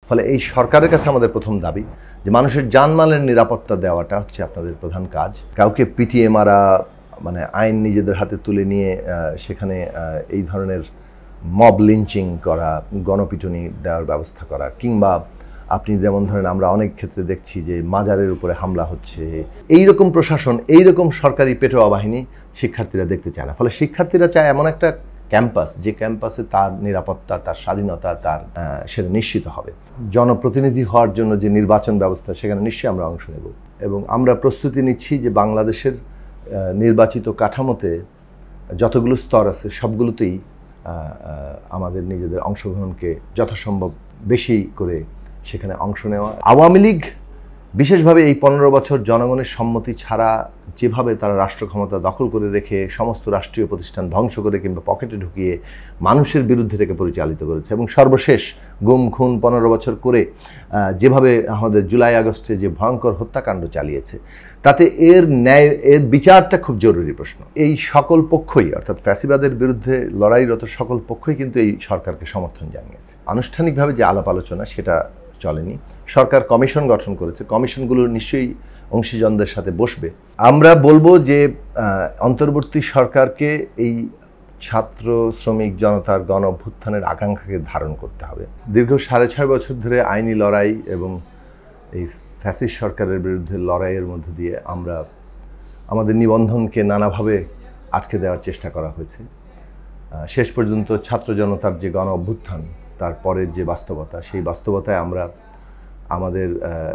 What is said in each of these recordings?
ফলে এই সরকারের কাছে আমাদের প্রথম দাবি যে মানুষের জানমালের নিরাপত্তা দেওয়াটা হচ্ছে আপনাদের প্রধান কাজ। কাউকে পিটিয়ে মারা, মানে আইন নিজেদের হাতে তুলে নিয়ে সেখানে এই ধরনের মব লিঞ্চিং করা, গণপিটুনি দেওয়ার ব্যবস্থা করা, কিংবা আপনি যেমন ধরেন আমরা অনেক ক্ষেত্রে দেখছি যে মাজারের উপরে হামলা হচ্ছে, এইরকম প্রশাসন, এইরকম সরকারি পেটোয়া বাহিনী শিক্ষার্থীরা দেখতে চায় না। ফলে শিক্ষার্থীরা চায় এমন একটা ক্যাম্পাস, যে ক্যাম্পাসে তার নিরাপত্তা, তার স্বাধীনতা, তার সেটা নিশ্চিত হবে। জনপ্রতিনিধি হওয়ার জন্য যে নির্বাচন ব্যবস্থা, সেখানে নিশ্চয়ই আমরা অংশ নেব এবং আমরা প্রস্তুতি নিচ্ছি যে বাংলাদেশের নির্বাচিত কাঠামোতে যতগুলো স্তর আছে সবগুলোতেই আমাদের নিজেদের অংশগ্রহণকে যথাসম্ভব বেশি করে সেখানে অংশ নেওয়া। আওয়ামী লীগ বিশেষভাবে এই 15 বছর জনগণের সম্মতি ছাড়া যেভাবে তারা রাষ্ট্র ক্ষমতা দখল করে রেখে সমস্ত রাষ্ট্রীয় প্রতিষ্ঠান ধ্বংস করে কিংবা পকেটে ঢুকিয়ে মানুষের বিরুদ্ধে থেকে পরিচালিত করেছে, এবং সর্বশেষ গুম খুন 15 বছর করে যেভাবে আমাদের জুলাই আগস্টে যে ভয়ঙ্কর হত্যাকাণ্ড চালিয়েছে, তাতে এর বিচারটা খুব জরুরি প্রশ্ন। এই সকল পক্ষই, অর্থাৎ ফ্যাসিবাদের বিরুদ্ধে লড়াইরত সকল পক্ষই কিন্তু এই সরকারকে সমর্থন জানিয়েছে। আনুষ্ঠানিকভাবে যে আলাপ আলোচনা সেটা চলেনি। সরকার কমিশন গঠন করেছে, কমিশনগুলো নিশ্চয়ই অংশীজনদের সাথে বসবে। আমরা বলবো যে অন্তর্বর্তী সরকারকে এই ছাত্র শ্রমিক জনতার গণ অভ্যুত্থানের আকাঙ্ক্ষাকে ধারণ করতে হবে। দীর্ঘ 6.5 বছর ধরে আইনি লড়াই এবং এই ফ্যাসিস্ট সরকারের বিরুদ্ধে লড়াইয়ের মধ্য দিয়ে আমরা আমাদের নিবন্ধনকে নানাভাবে আটকে দেওয়ার চেষ্টা করা হয়েছে। শেষ পর্যন্ত ছাত্র জনতার যে গণ অভ্যুত্থান, তার পরের যে বাস্তবতা, সেই বাস্তবতায় আমরা আমাদের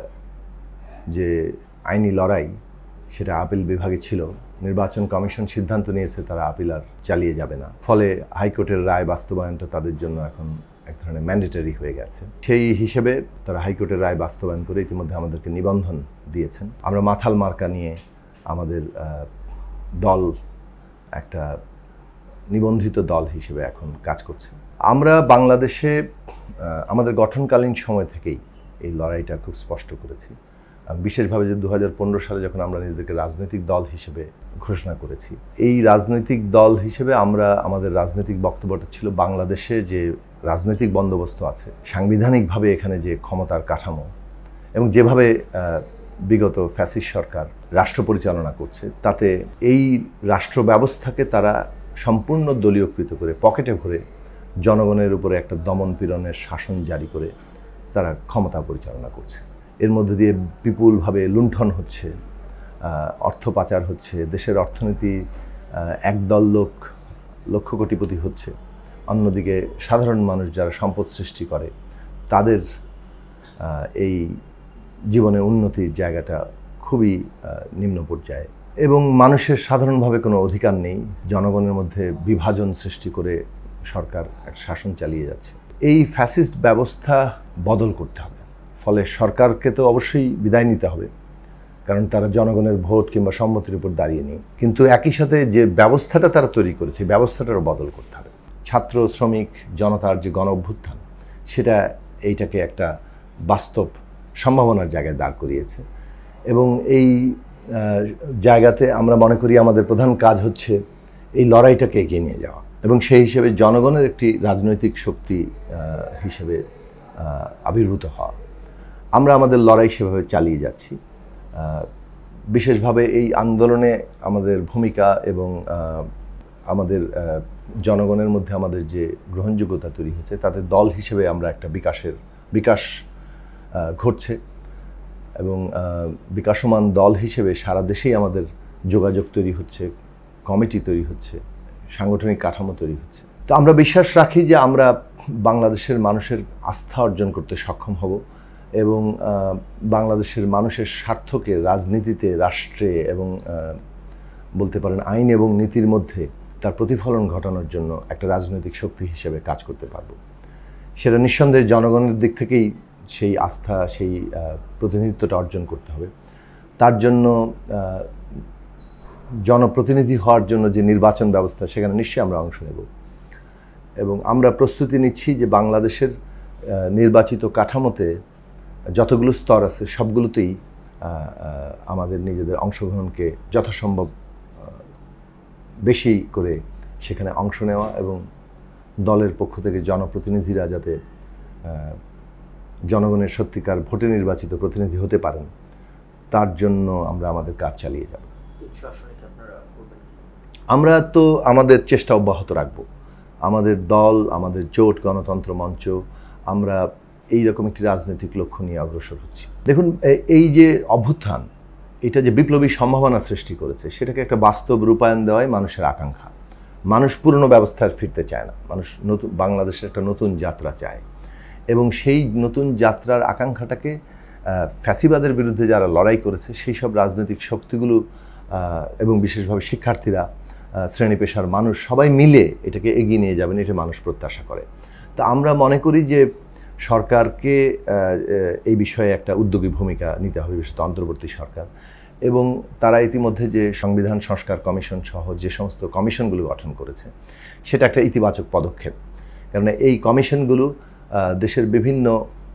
যে আইনি লড়াই সেটা আপিল বিভাগে ছিল। নির্বাচন কমিশন সিদ্ধান্ত নিয়েছে তারা আপিল আর চালিয়ে যাবে না। ফলে হাইকোর্টের রায় বাস্তবায়নটা তাদের জন্য এখন এক ধরনের ম্যান্ডেটরি হয়ে গেছে। সেই হিসেবে তারা হাইকোর্টের রায় বাস্তবায়ন করে ইতিমধ্যে আমাদেরকে নিবন্ধন দিয়েছেন। আমরা মাথাল মার্কা নিয়ে আমাদের দল একটা নিবন্ধিত দল হিসেবে এখন কাজ করছে। আমরা বাংলাদেশে আমাদের গঠনকালীন সময় থেকেই এই লড়াইটা খুব স্পষ্ট করেছি। বিশেষভাবে যে 2015 সালে যখন আমরা নিজেদেরকে রাজনৈতিক দল হিসেবে ঘোষণা করেছি, এই রাজনৈতিক দল হিসেবে আমরা আমাদের রাজনৈতিক বক্তব্যটা ছিল বাংলাদেশে যে রাজনৈতিক বন্দোবস্ত আছে, সাংবিধানিকভাবে এখানে যে ক্ষমতার কাঠামো এবং যেভাবে বিগত ফ্যাসিস্ট সরকার রাষ্ট্র পরিচালনা করছে, তাতে এই রাষ্ট্র ব্যবস্থাকে তারা সম্পূর্ণ দলীয়কৃত করে পকেটে ভরে জনগণের উপরে একটা দমন পীড়নের শাসন জারি করে তারা ক্ষমতা পরিচালনা করছে। এর মধ্যে দিয়ে বিপুলভাবে লুণ্ঠন হচ্ছে, অর্থ পাচার হচ্ছে, দেশের অর্থনীতি একদল লক্ষ কোটিপতি হচ্ছে, অন্যদিকে সাধারণ মানুষ যারা সম্পদ সৃষ্টি করে তাদের এই জীবনে উন্নতির জায়গাটা খুবই নিম্ন পর্যায়ে, এবং মানুষের সাধারণভাবে কোনো অধিকার নেই। জনগণের মধ্যে বিভাজন সৃষ্টি করে সরকার একটা শাসন চালিয়ে যাচ্ছে। এই ফ্যাসিস্ট ব্যবস্থা বদল করতে হবে। ফলে সরকারকে তো অবশ্যই বিদায় নিতে হবে, কারণ তারা জনগণের ভোট কিংবা সম্মতির উপর দাঁড়িয়ে নেই, কিন্তু একই সাথে যে ব্যবস্থাটা তারা তৈরি করেছে ব্যবস্থাটারও বদল করতে হবে। ছাত্র শ্রমিক জনতার যে গণ অভ্যুত্থান, সেটা এইটাকে একটা বাস্তব সম্ভাবনার জায়গায় দাঁড় করিয়েছে, এবং এই জায়গাতে আমরা মনে করি আমাদের প্রধান কাজ হচ্ছে এই লড়াইটাকে এগিয়ে নিয়ে যাওয়া এবং সেই হিসেবে জনগণের একটি রাজনৈতিক শক্তি হিসেবে আবির্ভূত হওয়া। আমরা আমাদের লড়াই সেভাবে চালিয়ে যাচ্ছি। বিশেষভাবে এই আন্দোলনে আমাদের ভূমিকা এবং আমাদের জনগণের মধ্যে আমাদের যে গ্রহণযোগ্যতা তৈরি হয়েছে, তাতে দল হিসেবে আমরা একটা বিকাশ ঘটছে, এবং বিকাশমান দল হিসেবে সারা দেশেই আমাদের যোগাযোগ তৈরি হচ্ছে, কমিটি তৈরি হচ্ছে, সাংগঠনিক কাঠামো তৈরি হচ্ছে। তো আমরা বিশ্বাস রাখি যে আমরা বাংলাদেশের মানুষের আস্থা অর্জন করতে সক্ষম হব এবং বাংলাদেশের মানুষের স্বার্থকে রাজনীতিতে, রাষ্ট্রে এবং বলতে পারেন আইন এবং নীতির মধ্যে তার প্রতিফলন ঘটানোর জন্য একটা রাজনৈতিক শক্তি হিসেবে কাজ করতে পারব। সেটা নিঃসন্দেহে জনগণের দিক থেকেই সেই আস্থা, সেই প্রতিনিধিত্বটা অর্জন করতে হবে। তার জন্য জনপ্রতিনিধি হওয়ার জন্য যে নির্বাচন ব্যবস্থা, সেখানে নিশ্চয়ই আমরা অংশ নেব এবং আমরা প্রস্তুতি নিচ্ছি যে বাংলাদেশের নির্বাচিত কাঠামোতে যতগুলো স্তর আছে সবগুলোতেই আমাদের নিজেদের অংশগ্রহণকে যথাসম্ভব বেশি করে সেখানে অংশ নেওয়া এবং দলের পক্ষ থেকে জনপ্রতিনিধিরা যাতে জনগণের সত্যিকার ভোটে নির্বাচিত প্রতিনিধি হতে পারেন, তার জন্য আমরা আমাদের কাজ চালিয়ে যাব। আমরা তো আমাদের চেষ্টা অব্যাহত রাখব। আমাদের দল, আমাদের জোট গণতন্ত্র মঞ্চ, আমরা এইরকম একটি রাজনৈতিক লক্ষ্য নিয়ে অগ্রসর হচ্ছি। দেখুন, এই যে অভ্যুত্থান, এটা যে বিপ্লবী সম্ভাবনা সৃষ্টি করেছে, সেটাকে একটা বাস্তব রূপায়ণ দেওয়াই মানুষের আকাঙ্ক্ষা। মানুষ পুরনো ব্যবস্থায় ফিরতে চায় না, মানুষ নতুন বাংলাদেশের একটা নতুন যাত্রা চায়, এবং সেই নতুন যাত্রার আকাঙ্ক্ষাটাকে ফ্যাসিবাদের বিরুদ্ধে যারা লড়াই করেছে সেই সব রাজনৈতিক শক্তিগুলো এবং বিশেষভাবে শিক্ষার্থীরা, শ্রেণী পেশার মানুষ সবাই মিলে এটাকে এগিয়ে নিয়ে যাবেন, এটা মানুষ প্রত্যাশা করে। তো আমরা মনে করি যে সরকারকে এই বিষয়ে একটা উদ্যোগী ভূমিকা নিতে হবে, বিশেষত অন্তর্বর্তী সরকার, এবং তারা ইতিমধ্যে যে সংবিধান সংস্কার কমিশন সহ যে সমস্ত কমিশনগুলো গঠন করেছে সেটা একটা ইতিবাচক পদক্ষেপ। কারণ এই কমিশনগুলো দেশের বিভিন্ন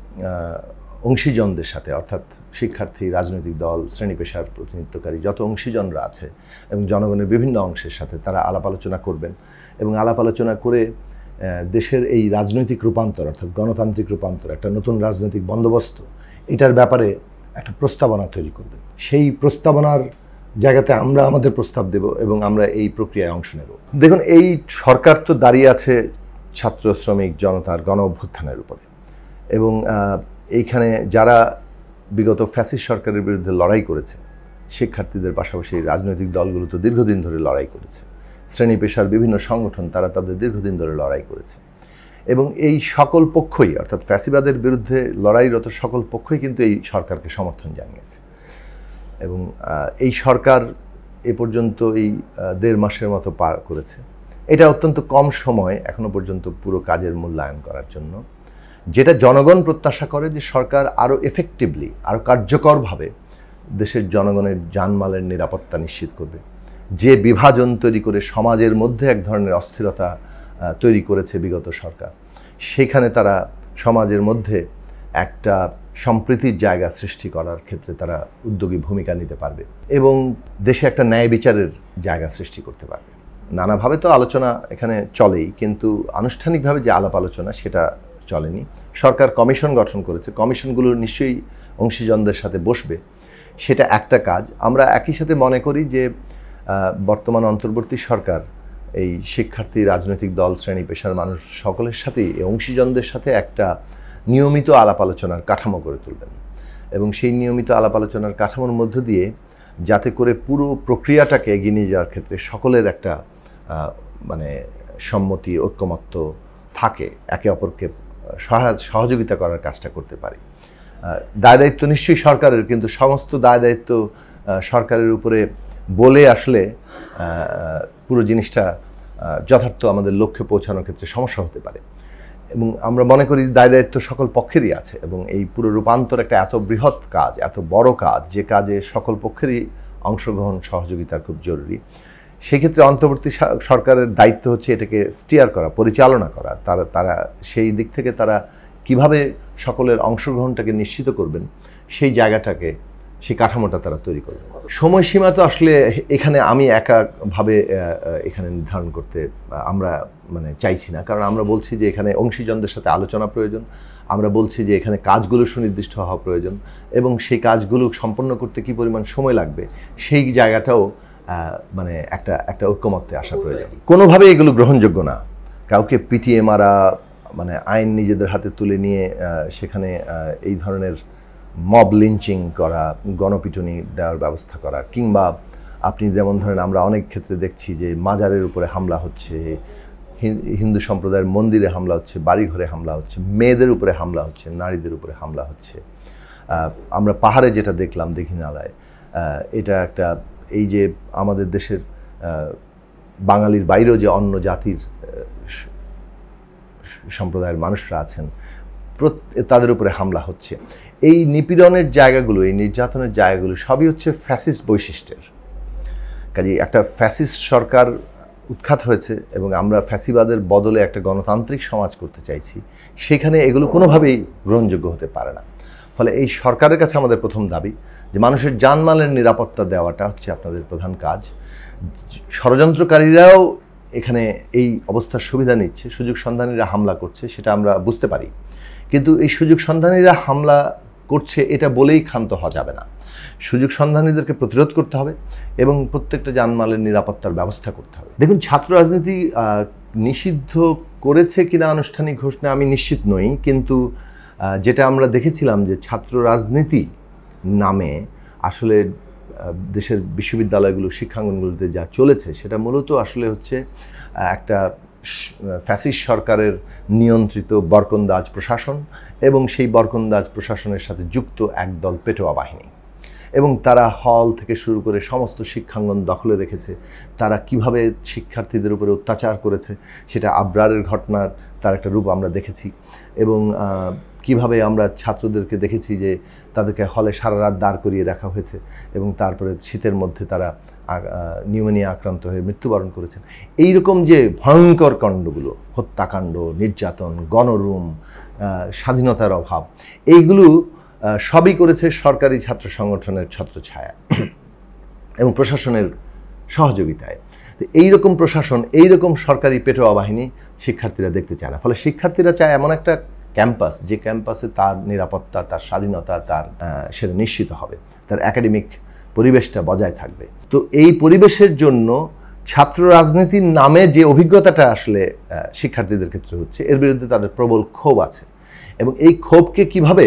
অংশীজনদের সাথে, অর্থাৎ শিক্ষার্থী, রাজনৈতিক দল, শ্রেণী পেশার প্রতিনিধিত্বকারী যত অংশীজনরা আছে এবং জনগণের বিভিন্ন অংশের সাথে তারা আলাপ আলোচনা করবেন, এবং আলাপ আলোচনা করে দেশের এই রাজনৈতিক রূপান্তর, অর্থাৎ গণতান্ত্রিক রূপান্তর, একটা নতুন রাজনৈতিক বন্দোবস্ত, এটার ব্যাপারে একটা প্রস্তাবনা তৈরি করবেন। সেই প্রস্তাবনার জায়গাতে আমরা আমাদের প্রস্তাব দেব এবং আমরা এই প্রক্রিয়ায় অংশ নেব। দেখুন, এই সরকার তো দাঁড়িয়ে আছে ছাত্র, শ্রমিক, জনতার গণ অভ্যুত্থানের উপরে, এবং এইখানে যারা বিগত ফ্যাসিস্ট সরকারের বিরুদ্ধে লড়াই করেছে, শিক্ষার্থীদের পাশাপাশি রাজনৈতিক দলগুলো তো দীর্ঘদিন ধরে লড়াই করেছে, শ্রেণী পেশার বিভিন্ন সংগঠন তারা তাদের দীর্ঘদিন ধরে লড়াই করেছে, এবং এই সকল পক্ষই, অর্থাৎ ফ্যাসিবাদের বিরুদ্ধে লড়াইরত সকল পক্ষই কিন্তু এই সরকারকে সমর্থন জানিয়েছে। এবং এই সরকার এ পর্যন্ত এই ১.৫ মাসের মতো পার করেছে। এটা অত্যন্ত কম সময় এখনো পর্যন্ত পুরো কাজের মূল্যায়ন করার জন্য, যেটা জনগণ প্রত্যাশা করে যে সরকার আরও এফেক্টিভলি, আরও কার্যকরভাবে দেশের জনগণের জানমালের নিরাপত্তা নিশ্চিত করবে। যে বিভাজন তৈরি করে সমাজের মধ্যে এক ধরনের অস্থিরতা তৈরি করেছে বিগত সরকার, সেখানে তারা সমাজের মধ্যে একটা সম্প্রীতির জায়গা সৃষ্টি করার ক্ষেত্রে তারা উদ্যোগী ভূমিকা নিতে পারবে এবং দেশে একটা ন্যায় বিচারের জায়গা সৃষ্টি করতে পারবে। নানাভাবে তো আলোচনা এখানে চলেই, কিন্তু আনুষ্ঠানিকভাবে যে আলাপ আলোচনা সেটা চলেনি। সরকার কমিশন গঠন করেছে, কমিশনগুলো নিশ্চয়ই অংশীজনদের সাথে বসবে, সেটা একটা কাজ। আমরা একই সাথে মনে করি যে বর্তমান অন্তর্বর্তী সরকার এই শিক্ষার্থী, রাজনৈতিক দল, শ্রেণী পেশার মানুষ সকলের সাথেই, এই অংশীজনদের সাথে একটা নিয়মিত আলাপ আলোচনার কাঠামো গড়ে তুলবেন, এবং সেই নিয়মিত আলাপ আলোচনার কাঠামোর মধ্য দিয়ে যাতে করে পুরো প্রক্রিয়াটাকে এগিয়ে নিয়ে যাওয়ার ক্ষেত্রে সকলের একটা মানে সম্মতি, ঐক্যমত্য থাকে, একে অপরকে সহযোগিতা করার কাজটা করতে পারি। দায় দায়িত্ব নিশ্চয়ই সরকারের, কিন্তু সমস্ত দায় দায়িত্ব সরকারের উপরে বলে আসলে পুরো জিনিসটা যথার্থ আমাদের লক্ষ্যে পৌঁছানোর ক্ষেত্রে সমস্যা হতে পারে। এবং আমরা মনে করি দায় দায়িত্ব সকল পক্ষেরই আছে, এবং এই পুরো রূপান্তর একটা এত বৃহৎ কাজ, এত বড় কাজ, যে কাজে সকল পক্ষেরই অংশগ্রহণ, সহযোগিতা খুব জরুরি। সেক্ষেত্রে অন্তর্বর্তী সরকারের দায়িত্ব হচ্ছে এটাকে স্টিয়ার করা, পরিচালনা করা। তারা সেই দিক থেকে তারা কিভাবে সকলের অংশগ্রহণটাকে নিশ্চিত করবেন, সেই জায়গাটাকে, সেই কাঠামোটা তারা তৈরি করবেন। সময়সীমা তো আসলে এখানে আমি একাভাবে এখানে নির্ধারণ করতে আমরা চাইছি না, কারণ আমরা বলছি যে এখানে অংশীজনদের সাথে আলোচনা প্রয়োজন, আমরা বলছি যে এখানে কাজগুলো সুনির্দিষ্ট হওয়া প্রয়োজন, এবং সেই কাজগুলো সম্পন্ন করতে কী পরিমাণ সময় লাগবে সেই জায়গাটাও একটা ঐক্যমত্যে আসা প্রয়োজন। কোনোভাবে এগুলো গ্রহণযোগ্য না। কাউকে পিটিয়ে মারা, আইন নিজেদের হাতে তুলে নিয়ে সেখানে এই ধরনের মব লিঞ্চিং করা, গণপিটুনি দেওয়ার ব্যবস্থা করা, কিংবা আপনি যেমন ধরেন আমরা অনেক ক্ষেত্রে দেখছি যে মাজারের উপরে হামলা হচ্ছে, হিন্দু সম্প্রদায়ের মন্দিরে হামলা হচ্ছে, বাড়িঘরে হামলা হচ্ছে, মেয়েদের উপরে হামলা হচ্ছে, নারীদের উপরে হামলা হচ্ছে। আমরা পাহাড়ে যেটা দেখলাম দীঘিনালায়, এটা একটা, এই যে আমাদের দেশের বাঙালির বাইরেও যে অন্য জাতির সম্প্রদায়ের মানুষরা আছেন, তাদের উপরে হামলা হচ্ছে। এই নিপীড়নের জায়গাগুলো, এই নির্যাতনের জায়গাগুলো সবই হচ্ছে ফ্যাসিস্ট বৈশিষ্ট্যের। কাজেই একটা ফ্যাসিস্ট সরকার উৎখাত হয়েছে এবং আমরা ফ্যাসিবাদের বদলে একটা গণতান্ত্রিক সমাজ করতে চাইছি, সেখানে এগুলো কোনোভাবেই গ্রহণযোগ্য হতে পারে না। ফলে এই সরকারের কাছে আমাদের প্রথম দাবি যে মানুষের জানমালের নিরাপত্তা দেওয়াটা হচ্ছে আপনাদের প্রধান কাজ। ষড়যন্ত্রকারীরাও এখানে এই অবস্থার সুবিধা নিচ্ছে, সুযোগ সন্ধানীরা হামলা করছে, সেটা আমরা বুঝতে পারি, কিন্তু এই সুযোগ সন্ধানীরা হামলা করছে এটা বলেই ক্ষান্ত হওয়া যাবে না। সুযোগ সন্ধানীদেরকে প্রতিরোধ করতে হবে এবং প্রত্যেকটা জানমালের নিরাপত্তার ব্যবস্থা করতে হবে। দেখুন, ছাত্র রাজনীতি নিষিদ্ধ করেছে কিনা আনুষ্ঠানিক ঘোষণা আমি নিশ্চিত নই, কিন্তু যেটা আমরা দেখেছিলাম যে ছাত্র রাজনীতি নামে আসলে দেশের বিশ্ববিদ্যালয়গুলো শিক্ষাঙ্গনগুলোতে যা চলেছে সেটা মূলত আসলে হচ্ছে একটা ফ্যাসিস্ট সরকারের নিয়ন্ত্রিত বরকন্দাজ প্রশাসন এবং সেই বরকন্দাজ প্রশাসনের সাথে যুক্ত একদল পেটোয়া বাহিনী, এবং তারা হল থেকে শুরু করে সমস্ত শিক্ষাঙ্গন দখলে রেখেছে। তারা কিভাবে শিক্ষার্থীদের উপরে অত্যাচার করেছে সেটা আবরারের ঘটনার তার একটা রূপ আমরা দেখেছি, এবং কিভাবে আমরা ছাত্রদেরকে দেখেছি যে তাদেরকে হলে সারা রাত দাঁড় করিয়ে রাখা হয়েছে এবং তারপরে শীতের মধ্যে তারা নিউমোনিয়া আক্রান্ত হয়ে মৃত্যুবরণ করেছেন। এইরকম যে ভয়ঙ্কর কাণ্ডগুলো, হত্যাকাণ্ড, নির্যাতন, গণরুম, স্বাধীনতার অভাব, এইগুলো সবই করেছে সরকারি ছাত্র সংগঠনের ছত্রছায়া এবং প্রশাসনের সহযোগিতায়। এইরকম প্রশাসন, এইরকম সরকারি পেটোয়া বাহিনী শিক্ষার্থীরা দেখতে চায় না। ফলে শিক্ষার্থীরা চায় এমন একটা ক্যাম্পাস যে ক্যাম্পাসে তার নিরাপত্তা, তার স্বাধীনতা, তার সেটা নিশ্চিত হবে, তার একাডেমিক পরিবেশটা বজায় থাকবে। তো এই পরিবেশের জন্য ছাত্র রাজনীতির নামে যে অভিজ্ঞতাটা আসলে শিক্ষার্থীদের ক্ষেত্রে হচ্ছে, এর বিরুদ্ধে তাদের প্রবল ক্ষোভ আছে, এবং এই ক্ষোভকে কিভাবে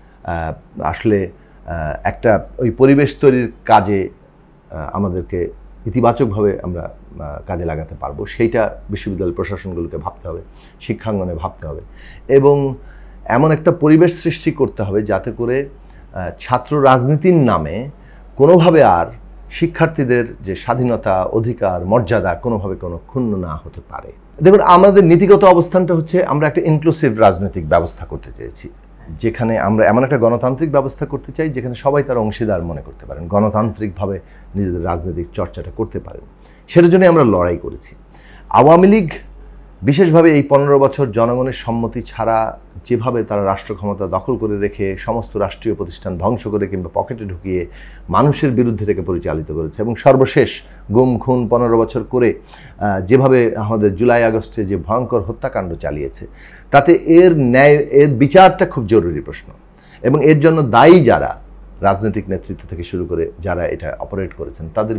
আসলে একটা ওই পরিবেশ তৈরির কাজে আমাদেরকে ইতিবাচকভাবে আমরা কাজে লাগাতে পারবো সেইটা বিশ্ববিদ্যালয় প্রশাসনগুলোকে ভাবতে হবে, শিক্ষাঙ্গনে ভাবতে হবে, এবং এমন একটা পরিবেশ সৃষ্টি করতে হবে যাতে করে ছাত্র রাজনীতির নামে কোনোভাবে আর শিক্ষার্থীদের যে স্বাধীনতা, অধিকার, মর্যাদা কোনোভাবে কোনো ক্ষুণ্ণ না হতে পারে। দেখুন, আমাদের নীতিগত অবস্থানটা হচ্ছে আমরা একটা ইনক্লুসিভ রাজনৈতিক ব্যবস্থা করতে চেয়েছি, যেখানে আমরা এমন একটা গণতান্ত্রিক ব্যবস্থা করতে চাই যেখানে সবাই তার অংশীদার মনে করতে পারেন, গণতান্ত্রিকভাবে নিজেদের রাজনৈতিক চর্চাটা করতে পারেন। সেটার জন্য আমরা লড়াই করেছি। আওয়ামী লীগ বিশেষভাবে এই 15 বছর জনগণের সম্মতি ছাড়া যেভাবে তারা রাষ্ট্র ক্ষমতা দখল করে রেখে সমস্ত রাষ্ট্রীয় প্রতিষ্ঠান ধ্বংস করে কিংবা পকেটে ঢুকিয়ে মানুষের বিরুদ্ধে থেকে পরিচালিত করেছে, এবং সর্বশেষ গুম খুন 15 বছর করে যেভাবে আমাদের জুলাই আগস্টে যে ভয়ঙ্কর হত্যাকাণ্ড চালিয়েছে, তাতে এর বিচারটা খুব জরুরি প্রশ্ন, এবং এর জন্য দায়ী যারা রাজনৈতিক নেতৃত্ব থেকে শুরু করে যারা এটা অপারেট করেছেন তাদের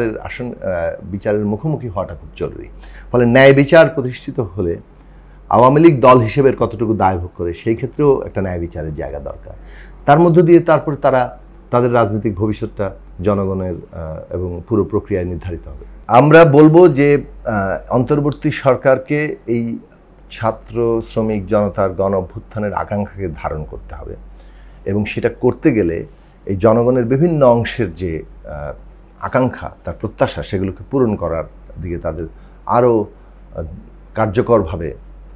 বিচারের মুখোমুখি হওয়াটা খুব জরুরি। ফলে ন্যায় বিচার প্রতিষ্ঠিত হলে আওয়ামী লীগ দল হিসেবে কতটুকু দায়ভোগ করে সেই ক্ষেত্রেও একটা ন্যায় বিচারের জায়গা দরকার। তার মধ্য দিয়ে তারপর তারা তাদের রাজনৈতিক ভবিষ্যৎটা জনগণের এবং পুরো প্রক্রিয়ায় নির্ধারিত হবে। আমরা বলবো যে অন্তর্বর্তী সরকারকে এই ছাত্র শ্রমিক জনতার গণ অভ্যুত্থানের আকাঙ্ক্ষাকে ধারণ করতে হবে, এবং সেটা করতে গেলে এই জনগণের বিভিন্ন অংশের যে আকাঙ্ক্ষা, তার প্রত্যাশা, সেগুলোকে পূরণ করার দিকে তাদের আরও কার্যকরভাবে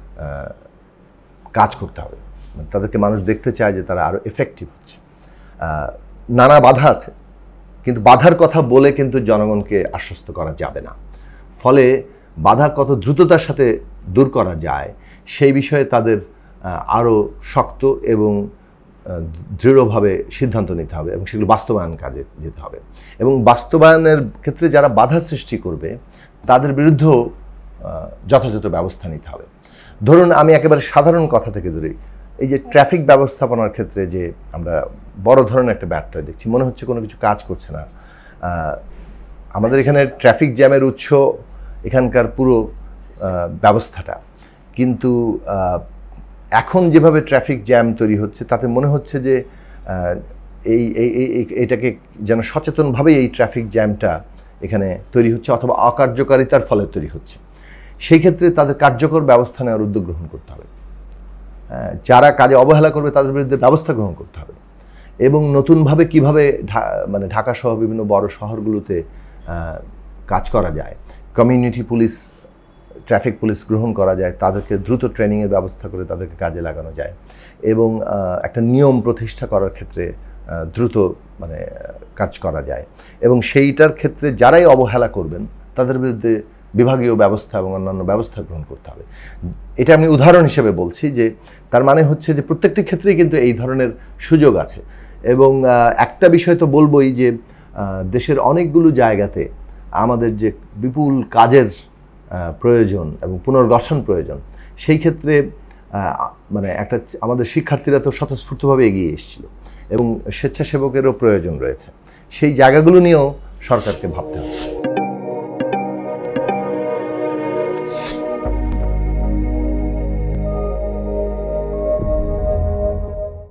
কাজ করতে হবে। তাদেরকে মানুষ দেখতে চায় যে তারা আরও এফেক্টিভ হচ্ছে। নানা বাধা আছে, কিন্তু বাধার কথা বলে কিন্তু জনগণকে আশ্বস্ত করা যাবে না। ফলে বাধা কত দ্রুততার সাথে দূর করা যায় সেই বিষয়ে তাদের আরও শক্ত এবং দৃঢ়ভাবে সিদ্ধান্ত নিতে হবে, এবং সেগুলো বাস্তবায়ন কাজে যেতে হবে, এবং বাস্তবায়নের ক্ষেত্রে যারা বাধা সৃষ্টি করবে তাদের বিরুদ্ধেও যথাযথ ব্যবস্থা নিতে হবে। ধরুন, আমি একেবারে সাধারণ কথা থেকে ধরি, এই যে ট্রাফিক ব্যবস্থাপনার ক্ষেত্রে যে আমরা বড় ধরনের একটা ব্যর্থতা দেখছি, মনে হচ্ছে কোনো কিছু কাজ করছে না। আমাদের এখানে ট্রাফিক জ্যামের উৎস এখানকার পুরো ব্যবস্থাটা, কিন্তু এখন যেভাবে ট্রাফিক জ্যাম তৈরি হচ্ছে তাতে মনে হচ্ছে যে এটাকে যেন সচেতনভাবেই এই ট্রাফিক জ্যামটা এখানে তৈরি হচ্ছে, অথবা অকার্যকারিতার ফলে তৈরি হচ্ছে। সেই ক্ষেত্রে তাদের কার্যকর ব্যবস্থা নেওয়ার উদ্যোগ গ্রহণ করতে হবে। যারা কাজে অবহেলা করবে তাদের বিরুদ্ধে ব্যবস্থা গ্রহণ করতে হবে, এবং নতুনভাবে কিভাবে ঢাকা সহ বিভিন্ন বড় শহরগুলোতে কাজ করা যায়, কমিউনিটি পুলিশ, ট্রাফিক পুলিশ গ্রহণ করা যায়, তাদেরকে দ্রুত ট্রেনিংয়ের ব্যবস্থা করে তাদেরকে কাজে লাগানো যায়, এবং একটা নিয়ম প্রতিষ্ঠা করার ক্ষেত্রে দ্রুত কাজ করা যায়, এবং সেইটার ক্ষেত্রে যারাই অবহেলা করবেন তাদের বিরুদ্ধে বিভাগীয় ব্যবস্থা এবং অন্যান্য ব্যবস্থা গ্রহণ করতে হবে। এটা আমি উদাহরণ হিসেবে বলছি, যে তার মানে হচ্ছে যে প্রত্যেকটি ক্ষেত্রেই কিন্তু এই ধরনের সুযোগ আছে। এবং একটা বিষয় তো বলবোই যে দেশের অনেকগুলো জায়গাতে আমাদের যে বিপুল কাজের প্রয়োজন এবং পুনর্গঠন প্রয়োজন, সেই ক্ষেত্রে মানে একটা আমাদের শিক্ষার্থীরা তো স্বতঃস্ফূর্তভাবে এগিয়ে এসেছিল এবং স্বেচ্ছাসেবকেরও প্রয়োজন রয়েছে। সেই জায়গাগুলো নিয়েও সরকারকে ভাবতে হবে।